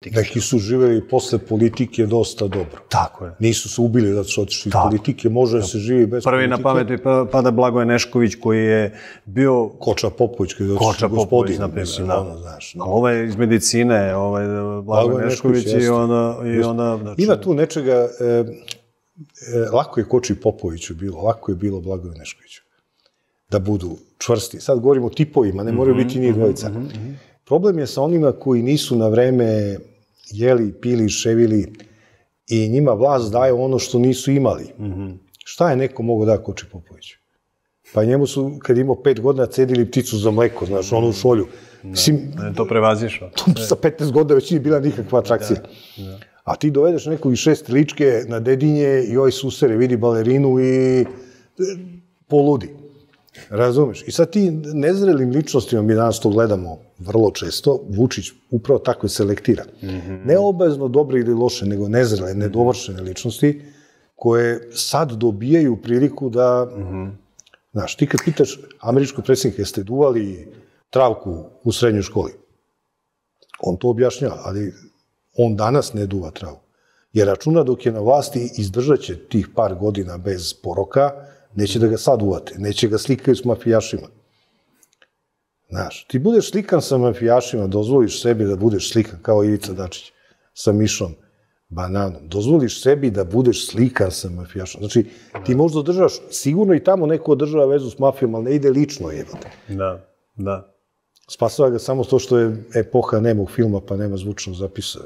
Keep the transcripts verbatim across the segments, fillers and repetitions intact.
politike. Neki su živjeli posle politike dosta dobro. Tako je. Nisu se ubili da su otišli iz politike, može da se živi bez politike. Prvi na pamet mi pada Blagoje Nešković koji je bio... Koča Popović, koji je Koča Popović, na primjer, da. Ali ovo je iz medicine, Blagoje Nešković i onda... Ima tu nečega, lako je Koči Popoviću bilo, lako je bilo Blagoje Neškoviću. Da budu čvrsti. Sad govorimo o tipovima, ne moraju biti njih dvojica. Problem je sa onima koji nisu na vreme jeli, pili, ševili i njima vlast daje ono što nisu imali. Šta je neko mogo da Koči Popoviću? Pa njemu su, kad imao pet godina, cedili pticu za mleko, znaš, onu u šolju. To prevazišao. Sa petnaest godina već nije bila nikakva atrakcija. A ti dovedeš nekog iz šest ličke na Dedinje i ovaj susere vidi balerinu i poludi. Razumeš? I sad ti nezrelim ličnostima, mi danas to gledamo vrlo često, Vučić upravo takve selektira. Ne obavezno dobre ili loše, nego nezrele, nedovršene ličnosti, koje sad dobijaju priliku da... Znaš, ti kad pitaš američkog predsjednika, jeste duvali travku u srednjoj školi? On to objašnjava, ali on danas ne duva travu. Jer računa dok je na vlasti, izdržat će tih par godina bez poroka, neće da ga sad uvate, neće ga slikaju s mafijašima. Znaš, ti budeš slikan sa mafijašima, dozvoliš sebi da budeš slikan kao Ivica Dačić sa Mišom Bananom. Dozvoliš sebi da budeš slikan sa mafijašom. Znači, ti možda održavaš, sigurno i tamo neko održava vezu s mafijom, ali ne ide lično, jebate. Da, da. Spasava ga samo to što je epoha nemog filma, pa nema zvučnog zapisa.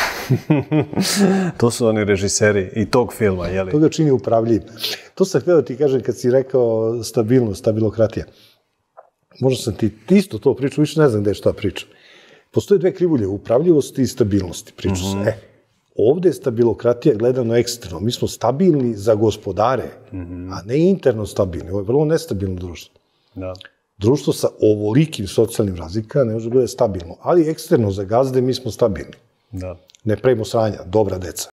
To su oni režiseri i tog filma, jeli? To ga čini upravljivim. To sam htio da ti kažem kad si rekao stabilnost, stabilokratija. Možda sam ti isto to pričao, više ne znam gde je šta pričam. Postoje dve krivulje, upravljivosti i stabilnosti, pričao se. E, ovde je stabilokratija gledano eksterno. Mi smo stabilni za gospodare, a ne interno stabilni. Ovo je vrlo nestabilno društvo. Da. Društvo sa ovolikim socijalnim razlika ne može da bude stabilno, ali eksterno za gazde mi smo stabilni. Da. Ne pravimo sranja, dobra deca.